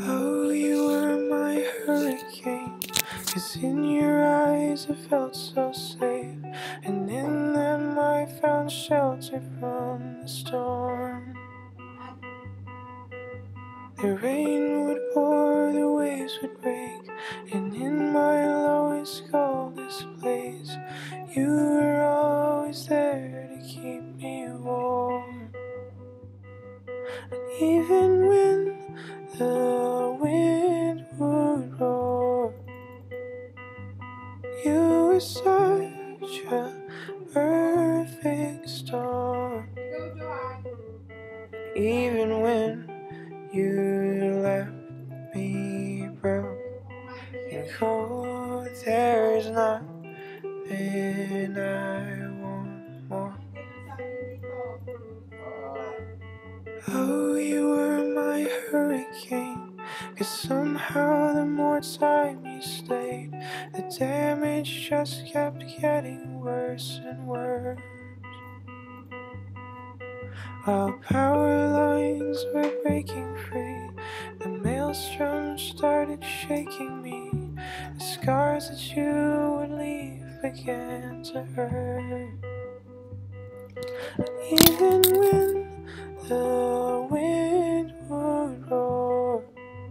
Oh, you were my hurricane, 'cause in your eyes I felt so safe, and in them I found shelter from the storm. The rain would pour, the waves would break, and in my lowest, coldest place, you were always there to keep me warm. And even when the wind would roar, you were such a perfect storm. Even when you left me broke and cold, there's nothing I want more. Oh, you were my hurricane, 'cause somehow the more time you stayed, the damage just kept getting worse and worse. While power lines were breaking free, the maelstrom started shaking me. The scars that you would leave began to hurt. Even when the wind would roar,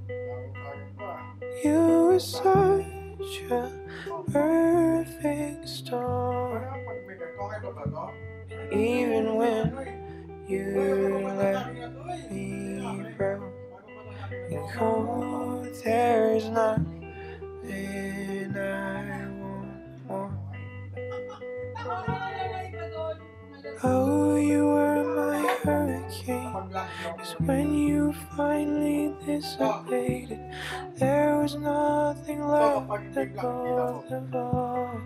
you were such a perfect storm. Even when you left me broke and cold, there's nothing I want more. Oh, you were my hurricane, 'cause when you finally dissipated, there was nothing left but both of us.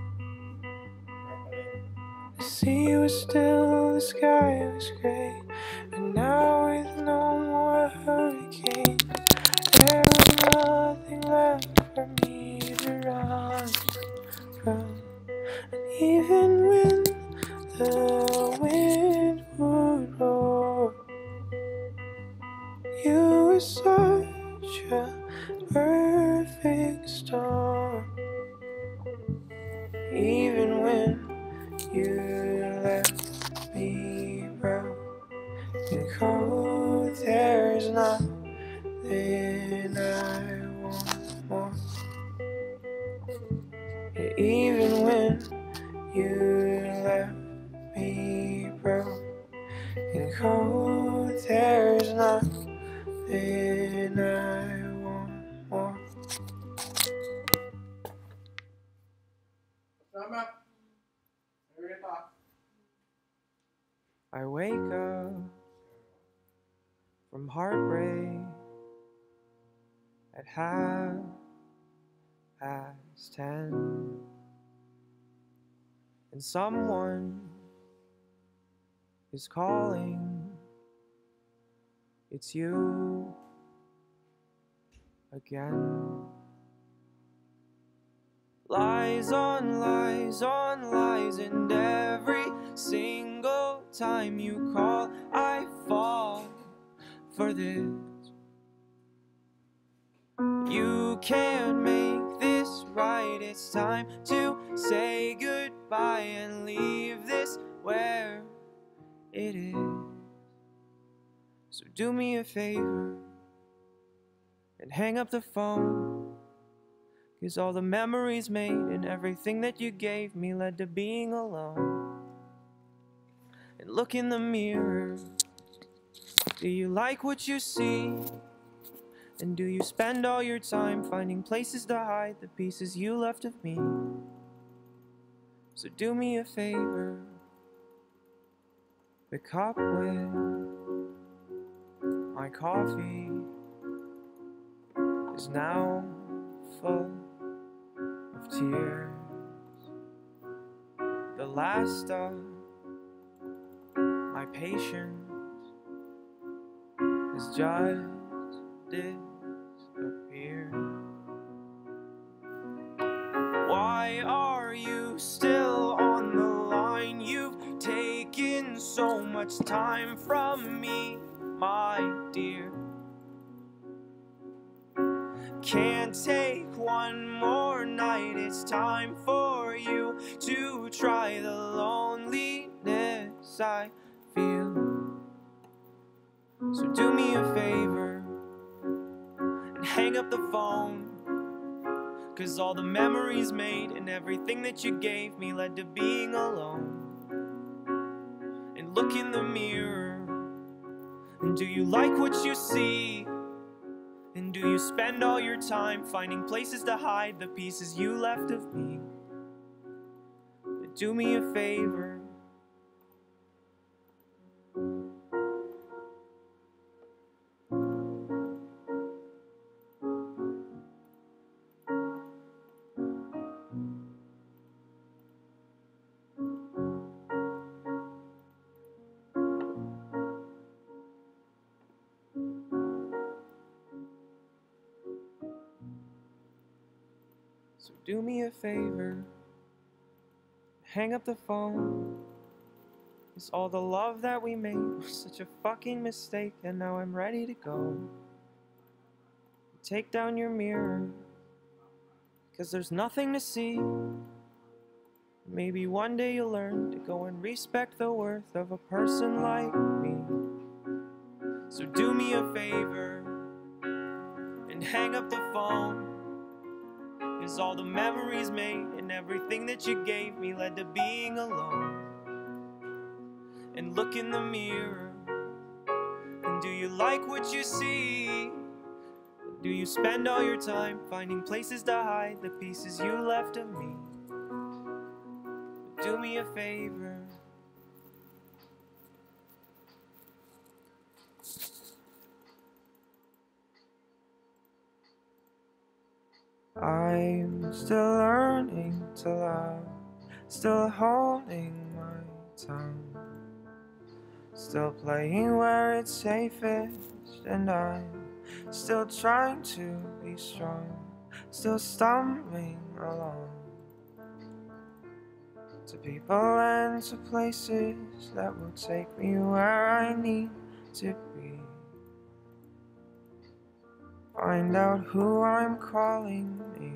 The sea was still, the sky was gray, but now with no more hurricane, there was nothing left for me to run from. And even when the wind would roar, you were such a perfect storm. Even when you left me broke and cold, there's nothing I want more. Even when you left me broke and cold, there's nothing I want more. I wake up from heartbreak at 10:30, and someone is calling. It's you again. Lies on lies on lies, and every single time you call, I fall for this. You can't make this right. It's time to say goodbye and leave this where it is. So do me a favor and hang up the phone, 'cause all the memories made and everything that you gave me led to being alone. And look in the mirror. Do you like what you see? And do you spend all your time finding places to hide the pieces you left of me? So do me a favor. The cup with my coffee is now full of tears. The last of my patience has just disappeared. Why are you still on the line? You've taken so much time from me, my dear. can't take one more night. It's time for you to try the loneliness I feel. So do me a favor and hang up the phone, 'cause all the memories made and everything that you gave me led to being alone. And look in the mirror, and do you like what you see? And do you spend all your time finding places to hide the pieces you left of me? But do me a favor. So do me a favor, hang up the phone, 'cause all the love that we made was such a fucking mistake, and now I'm ready to go. Take down your mirror, 'cause there's nothing to see. Maybe one day you'll learn to go and respect the worth of a person like me. So do me a favor and hang up the phone, 'cause all the memories made and everything that you gave me led to being alone. And look in the mirror, and do you like what you see? Do you spend all your time finding places to hide the pieces you left of me? Do me a favor. I'm still learning to love, still holding my tongue, still playing where it's safest, and I'm still trying to be strong, still stumbling along to people and to places that will take me where I need to be. Find out who I'm calling me.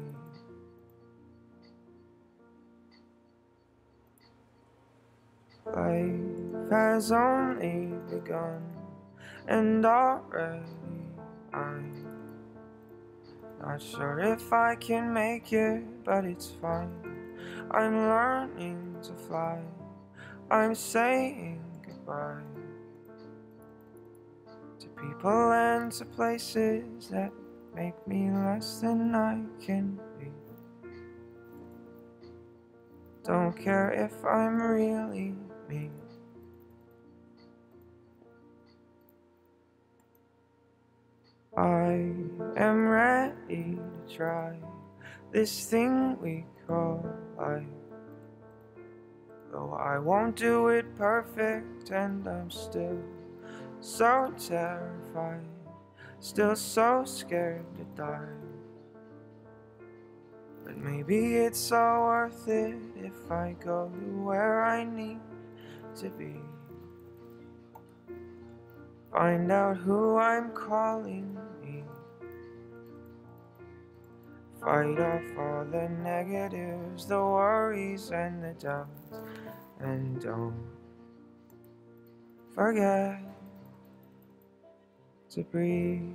Life has only begun, and already I'm not sure if I can make it, but it's fine. I'm learning to fly, I'm saying goodbye to people and to places that make me less than I can be. Don't care if I'm really me. I am ready to try this thing we call life, though I won't do it perfect, and I'm still so terrified, still so scared to die. But maybe it's so worth it if I go to where I need to be. Find out who I'm calling me. Fight off all the negatives, the worries and the doubts, and don't forget to breathe.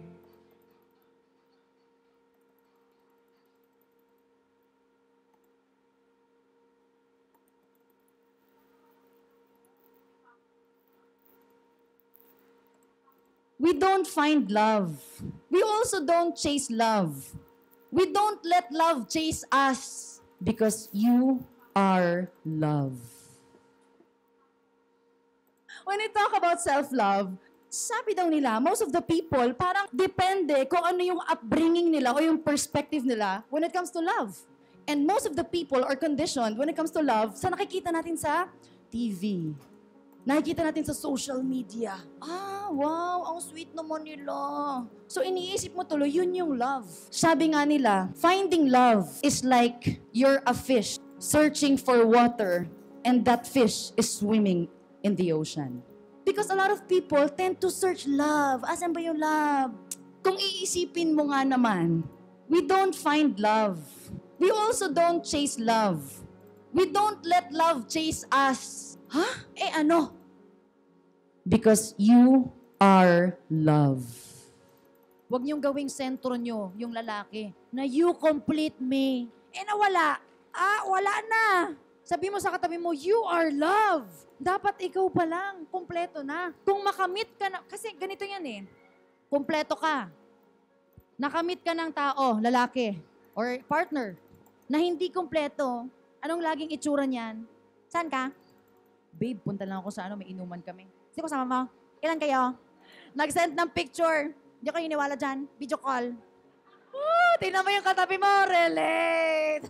We don't find love. We also don't chase love. We don't let love chase us because you are love. When we talk about self-love, sabi daw nila, most of the people, parang depende kung ano yung upbringing nila o yung perspective nila when it comes to love. And most of the people are conditioned when it comes to love sa nakikita natin sa TV. Nakikita natin sa social media. Ah, wow, ang sweet naman nila. So iniisip mo tuloy, yun yung love. Sabi nga nila, finding love is like you're a fish searching for water and that fish is swimming in the ocean. Because a lot of people tend to search love. Asan ba yung love? Kung iisipin mo nga naman, We don't find love. We also don't chase love. We don't let love chase us. Ha? Ano? Because you are love. Huwag niyong gawing sentro niyo, yung lalaki, na you complete me. Nawala. Wala na. Sabi mo sa katabi mo, you are love. Dapat ikaw pa lang, kumpleto na. Kung makamit ka na, kasi ganito yan kumpleto ka. Nakamit ka ng tao, lalaki, or partner, na hindi kumpleto, anong laging itsura niyan? Saan ka? Babe, punta lang ako sa may inuman kami. Sino kasama mo? Ilan kayo? Nag-send ng picture. Hindi ko iniwala dyan. Video call. Tingnan mo yung katabi mo. Relate.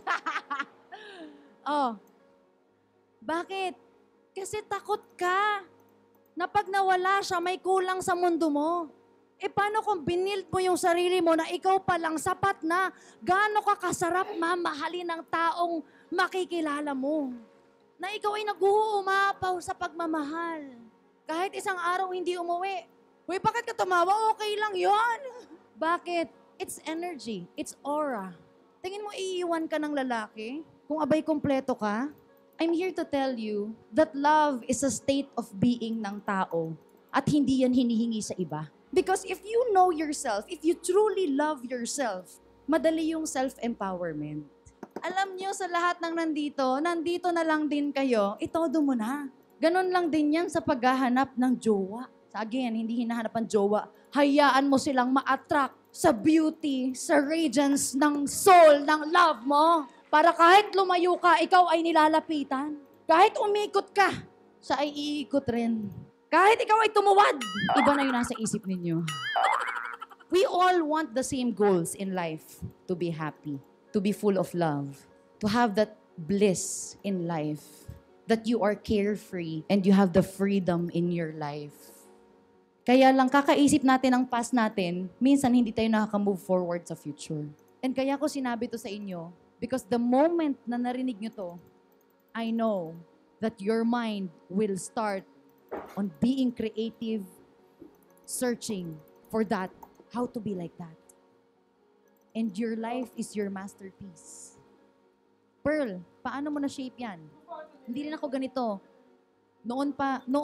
Bakit? Kasi takot ka na pag nawala siya, may kulang sa mundo mo. Paano kung binild mo yung sarili mo na ikaw pa lang sapat na, gaano ka kasarap mamahalin ng taong makikilala mo? Na ikaw ay nag-uumapaw sa pagmamahal. Kahit isang araw hindi umuwi. Uy, bakit ka tumawa? Okay lang yon. Bakit? It's energy. It's aura. Tingin mo iiwan ka ng lalaki kung abay kompleto ka? I'm here to tell you that love is a state of being ng tao at hindi yan hinihingi sa iba. Because if you know yourself, if you truly love yourself, madali yung self-empowerment. Alam nyo sa lahat ng nandito na lang din kayo, itodo mo na. Ganon lang din yan sa paghahanap ng jowa. Again, hindi hinahanap ang jowa. Hayaan mo silang ma-attract sa beauty, sa radiance ng soul, ng love mo. Para kahit lumayo ka, ikaw ay nilalapitan. Kahit umikot ka, siya ay iikot rin. Kahit ikaw ay tumuwad, iba na yung nasa isip ninyo. We all want the same goals in life. To be happy, to be full of love, to have that bliss in life, that you are carefree and you have the freedom in your life. Kaya lang kakaisip natin ang past natin, minsan hindi tayo nakaka-move forward sa future. And kaya ko sinabi to sa inyo, because the moment na narinig nyo to, I know that your mind will start on being creative, searching for that, how to be like that. And your life is your masterpiece. Pearl, paano mo na-shape yan? Hindi rin ako ganito. Noon,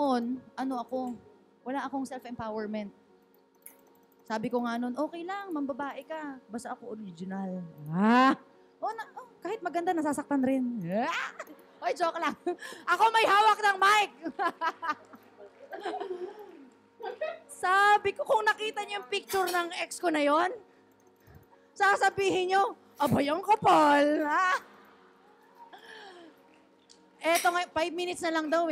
wala akong self-empowerment. Sabi ko nga noon, okay lang, mambabae ka. Basta ako original. Kahit maganda, nasasaktan rin. Oy, joke lang. Ako may hawak ng mic. Sabi ko, kung nakita niyo yung picture ng ex ko na yon, sasabihin niyo, abay ang kapal. Eto nga, 5 minutes na lang daw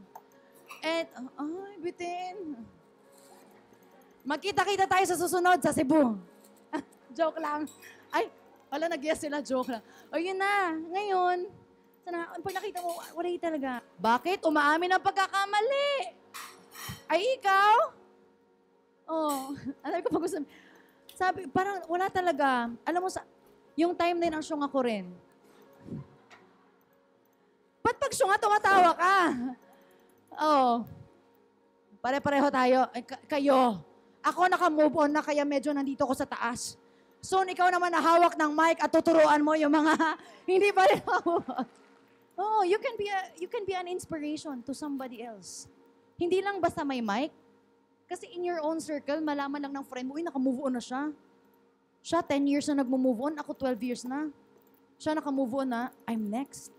bitin. Magkita-kita tayo sa susunod sa Cebu. Joke lang. Wala nag-yes sila, joke lang. Yun na, ngayon, pag nakita mo, wala talaga. Bakit? Umaamin ang pagkakamali. Ay, ikaw? Alam ko pag gusto. Sabi, parang wala talaga. Alam mo, yung time din ang syunga ko rin. Ba't pag syunga, tumatawa ka? Pare-pareho tayo. Kayo. Ako naka-move on na kaya medyo nandito ko sa taas. Soon, ikaw naman nahawak ng mic at tuturuan mo yung mga hindi pa rin you can be an inspiration to somebody else. Hindi lang basta may mic. Kasi in your own circle, malaman lang ng friend mo, naka-move on na siya. Siya, 10 years na nag-move on. Ako, 12 years na. Siya naka-move on na, I'm next.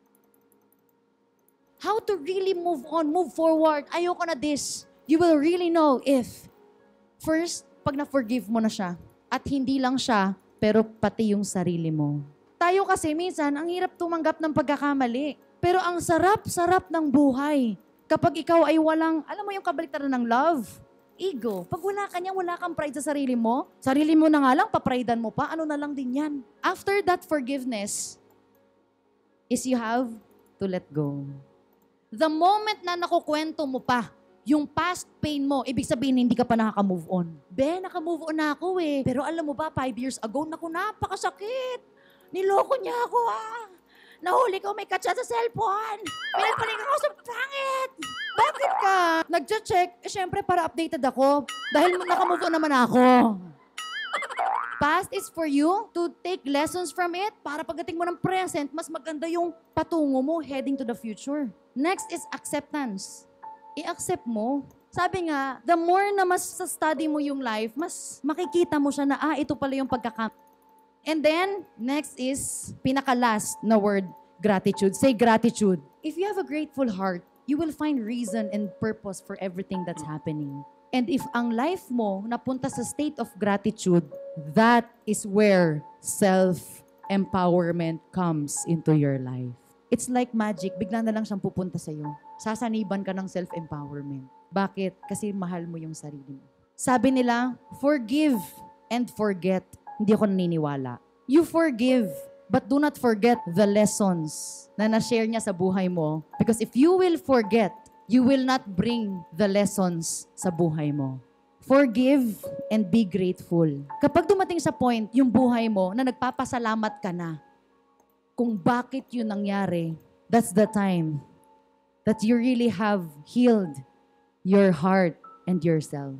How to really move on, move forward. Ayoko na this. You will really know if, first, pag na-forgive mo na siya, at hindi lang siya, pero pati yung sarili mo. Tayo kasi minsan, ang hirap tumanggap ng pagkakamali. Pero ang sarap-sarap ng buhay. Kapag ikaw ay walang, alam mo yung kabaliktaran ng love? Ego. Pag wala ka niya, wala kang pride sa sarili mo na nga lang, papridan mo pa, ano na lang din yan. After that forgiveness, is you have to let go. The moment na nakukwento mo pa, yung past pain mo, ibig sabihin hindi ka pa nakaka-move on. Naka-move on na ako Pero alam mo ba, 5 years ago, napakasakit. Niloko niya ako Nahuli ko may katsa sa cellphone. Pinagpaling ako sa pangit. Bakit ka? Nag-check, syempre para updated ako. Dahil naka-move on naman ako. past is for you to take lessons from it para pagdating mo ng present, mas maganda yung patungo mo heading to the future. Next is acceptance. I-accept mo. Sabi nga, the more na mas sa study mo yung life, mas makikita mo siya na, ito pala yung pagkakam. And then, next is, pinaka-last na word, gratitude. Say gratitude. If you have a grateful heart, you will find reason and purpose for everything that's happening. And if ang life mo napunta sa state of gratitude, that is where self-empowerment comes into your life. It's like magic, bigla na lang siyang pupunta sa'yo. Sasaniban ka ng self-empowerment. Bakit? Kasi mahal mo yung sarili mo. Sabi nila, forgive and forget. Hindi ako naniniwala. You forgive, but do not forget the lessons na na-share niya sa buhay mo. Because if you will forget, you will not bring the lessons sa buhay mo. Forgive and be grateful. Kapag dumating sa point, yung buhay mo na nagpapasalamat ka na kung bakit yun nangyari, that's the time that you really have healed your heart and yourself.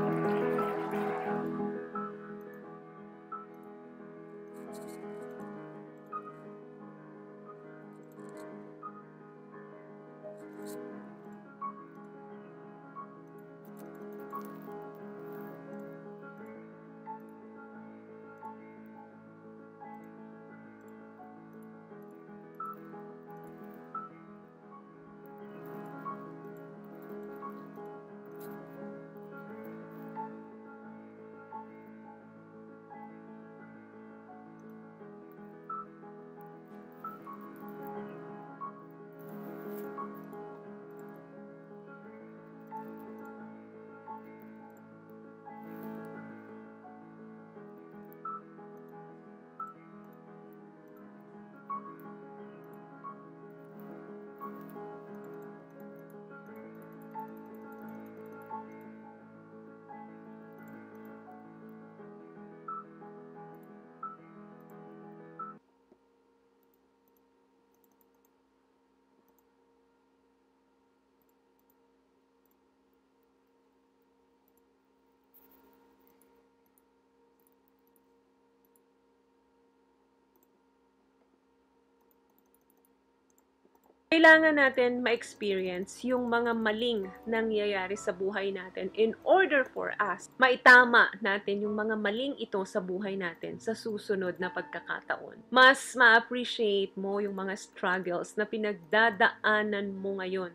Kailangan natin ma-experience yung mga maling nangyayari sa buhay natin in order for us maitama natin yung mga maling ito sa buhay natin sa susunod na pagkakataon. Mas ma-appreciate mo yung mga struggles na pinagdadaanan mo ngayon.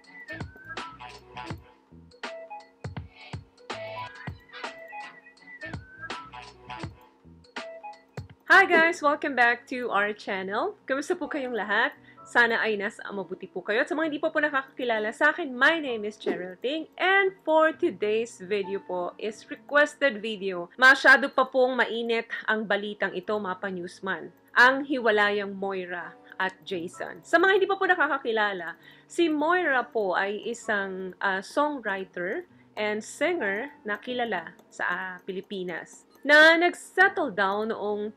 Hi guys! Welcome back to our channel. Kamusta po kayong lahat? Sana ay nasa mabuti po kayo. At sa mga hindi pa po nakakakilala sa akin, my name is Cheryl Ting. And for today's video po is requested video. Masyado pa pong mainit ang balitang ito, Mapa Newsman. Ang hiwalayang Moira at Jason. Sa mga hindi pa po nakakakilala, si Moira po ay isang songwriter and singer na kilala sa Pilipinas, na nag-settle down noong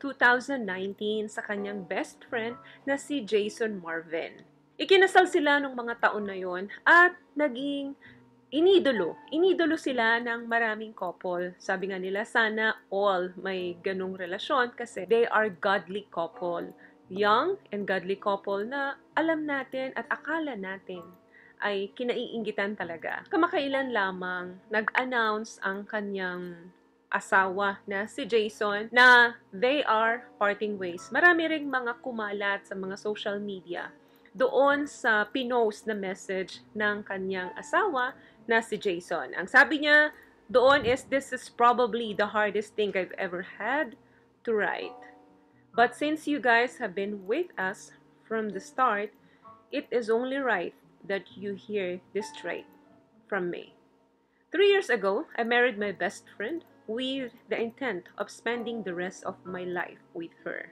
2019 sa kanyang best friend na si Jason Marvin. Ikinasal sila nung mga taon na yon at naging inidolo. Inidolo sila ng maraming couple. Sabi nga nila, sana all may ganung relasyon kasi they are godly couple. Young and godly couple na alam natin at akala natin ay kinaiinggitan talaga. Kamakailan lamang nag-announce ang kanyang asawa na si Jason na they are parting ways. Marami ring mga kumalat sa mga social media doon sa pinost na message ng kanyang asawa na si Jason. Ang sabi niya doon is, "This is probably the hardest thing I've ever had to write. But since you guys have been with us from the start, it is only right that you hear this straight from me. 3 years ago, I married my best friend with the intent of spending the rest of my life with her.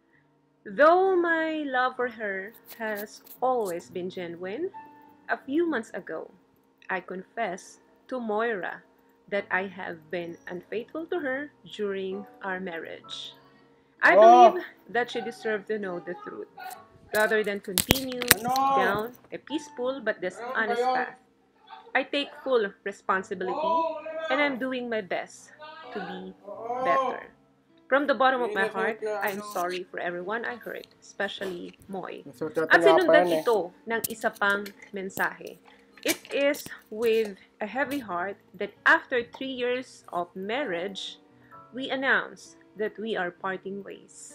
Though my love for her has always been genuine, a few months ago, I confessed to Moira that I have been unfaithful to her during our marriage. I believe that she deserved to know the truth, rather than continue down a peaceful but dishonest path. I take full responsibility, and I'm doing my best to be better. From the bottom of my heart, I'm sorry for everyone I hurt, especially Moy. So, At sinundan ito ng isa pang mensahe. It is with a heavy heart that after 3 years of marriage, we announce that we are parting ways.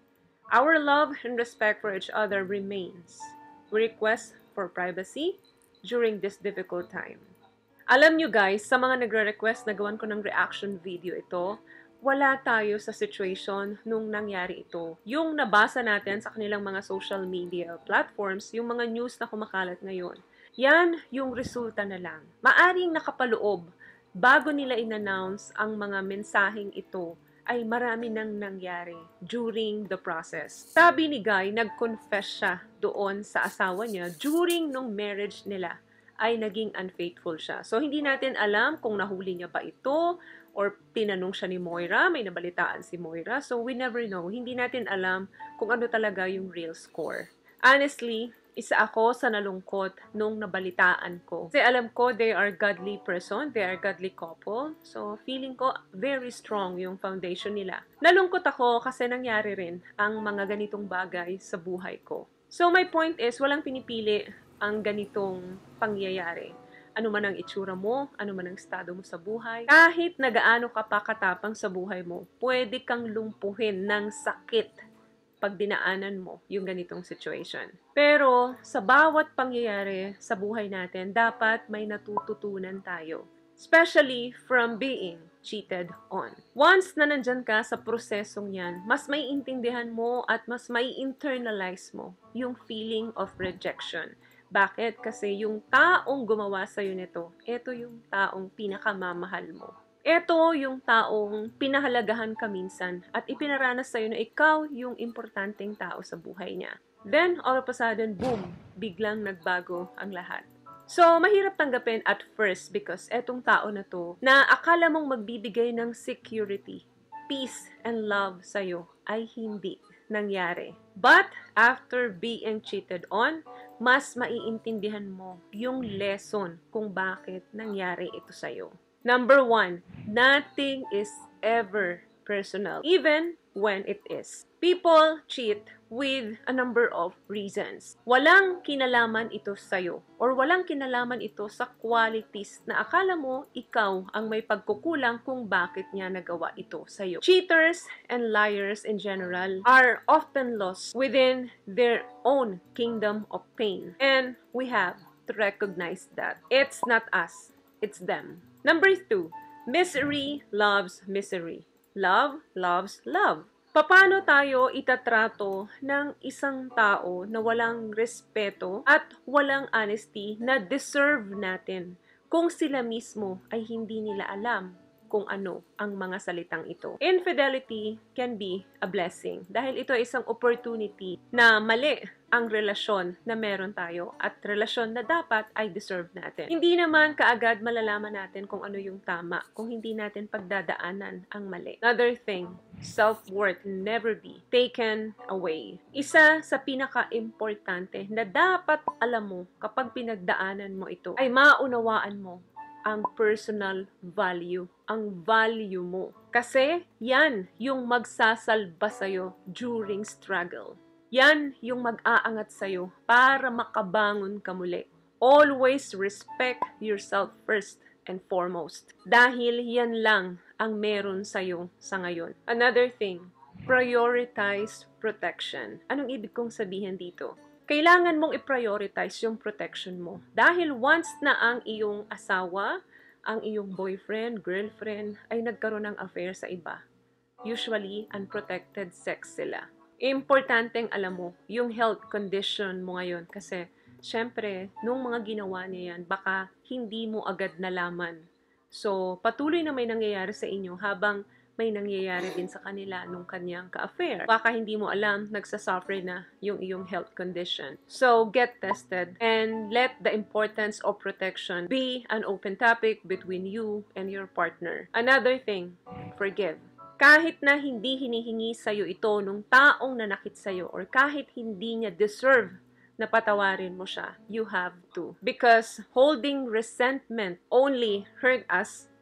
Our love and respect for each other remains. We request for privacy during this difficult time. Alam nyo guys, sa mga nagre-request na gawan ko ng reaction video ito, wala tayo sa situation nung nangyari ito. Yung nabasa natin sa kanilang mga social media platforms, yung mga news na kumakalat ngayon, yan yung resulta na lang. Maaring nakapaloob, bago nila in-announce ang mga mensaheng ito, ay marami nang nangyari during the process. Sabi ni Guy, nag-confess siya doon sa asawa niya during nung marriage nila ay naging unfaithful siya. So, hindi natin alam kung nahuli niya ba ito or tinanong siya ni Moira, may nabalitaan si Moira. So, we never know. Hindi natin alam kung ano talaga yung real score. Honestly, isa ako sa nalungkot nung nabalitaan ko. Kasi alam ko, they are godly person, they are godly couple. So, feeling ko very strong yung foundation nila. Nalungkot ako kasi nangyari rin ang mga ganitong bagay sa buhay ko. So, my point is, walang pinipili ang ganitong pangyayari. Ano man ang itsura mo, ano man ang estado mo sa buhay, kahit nagaano ka pa katapang sa buhay mo, pwede kang lumpuhin ng sakit pag dinaanan mo yung ganitong situation. Pero sa bawat pangyayari sa buhay natin, dapat may natututunan tayo. Especially from being cheated on. Once na nandyan ka sa prosesong yan, mas may intindihan mo at mas may internalize mo yung feeling of rejection. Bakit? Kasi yung taong gumawa sa'yo nito, ito yung taong pinakamamahal mo. Ito yung taong pinahalagahan ka minsan at ipinaranas sa'yo na ikaw yung importanteng tao sa buhay niya. Then, all of a sudden, boom, biglang nagbago ang lahat. So, mahirap tanggapin at first because etong tao na to, na akala mong magbibigay ng security, peace, and love sa'yo, ay hindi nangyari. But, after being cheated on, mas maiintindihan mo yung lesson kung bakit nangyari ito sa'yo. Number 1, nothing is ever personal, even when it is. People cheat with a number of reasons. Walang kinalaman ito sa'yo or walang kinalaman ito sa qualities na akala mo ikaw ang may pagkukulang kung bakit niya nagawa ito sa'yo. Cheaters and liars in general are often lost within their own kingdom of pain. And we have to recognize that. It's not us, it's them. Number 2, misery loves misery. Love loves love. Paano tayo itatrato ng isang tao na walang respeto at walang honesty na deserve natin kung sila mismo ay hindi nila alam kung ano ang mga salitang ito? Infidelity can be a blessing dahil ito ay isang opportunity na mali ang relasyon na meron tayo at relasyon na dapat ay deserve natin. Hindi naman kaagad malalaman natin kung ano yung tama kung hindi natin pagdadaanan ang mali. Another thing, self-worth never be taken away. Isa sa pinaka-importante na dapat alam mo kapag pinagdaanan mo ito ay maunawaan mo ang personal value, ang value mo. Kasi yan yung magsasalba sa'yo during struggle. Yan yung mag-aangat sa'yo para makabangon ka muli. Always respect yourself first and foremost. Dahil yan lang ang meron sa'yo sa ngayon. Another thing, prioritize protection. Anong ibig kong sabihin dito? Kailangan mong i-prioritize yung protection mo. Dahil once na ang iyong asawa, ang iyong boyfriend, girlfriend, ay nagkaroon ng affair sa iba. Usually, unprotected sex sila. Importanteng alam mo yung health condition mo ngayon kasi syempre, nung mga ginawa niya yan, baka hindi mo agad nalaman. So, patuloy na may nangyayari sa inyo habang may nangyayari din sa kanila nung kanyang ka-affair. Baka hindi mo alam, nagsasuffer na yung iyong health condition. So, get tested and let the importance of protection be an open topic between you and your partner. Another thing, forgive. Kahit na hindi hinihingi sa'yo ito nung taong nanakit sa'yo or kahit hindi niya deserve na patawarin mo siya, you have to. Because holding resentment only hurt us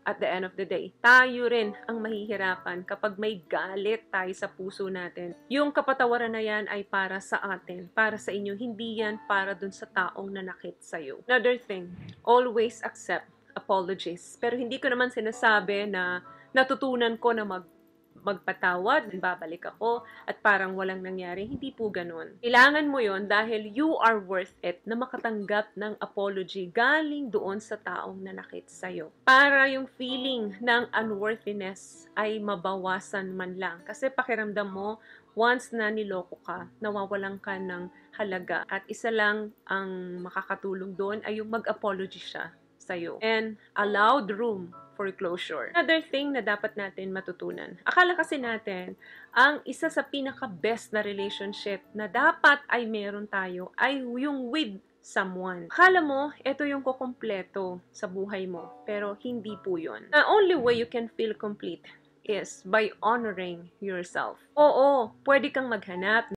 at the end of the day, tayo rin ang mahihirapan kapag may galit tayo sa puso natin. Yung kapatawaran na yan ay para sa atin, para sa inyo, hindi yan para dun sa taong nanakit sa'yo. Another thing, always accept apologies. Pero hindi ko naman sinasabi na natutunan ko na magpatawad, babalik ako, at parang walang nangyari. Hindi po ganun. Kailangan mo yon dahil you are worth it na makatanggap ng apology galing doon sa taong nanakit sa'yo. Para yung feeling ng unworthiness ay mabawasan man lang. Kasi pakiramdam mo, once na niloko ka, nawawalan ka ng halaga. At isa lang ang makakatulong doon ay yung mag-apology siya sa'yo. And allowed room for closure. Another thing na dapat natin matutunan. Akala kasi natin, ang isa sa pinaka-best na relationship na dapat ay meron tayo ay yung with someone. Akala mo, ito yung kukumpleto sa buhay mo. Pero hindi po yun. The only way you can feel complete is by honoring yourself. Oo, pwede kang maghanap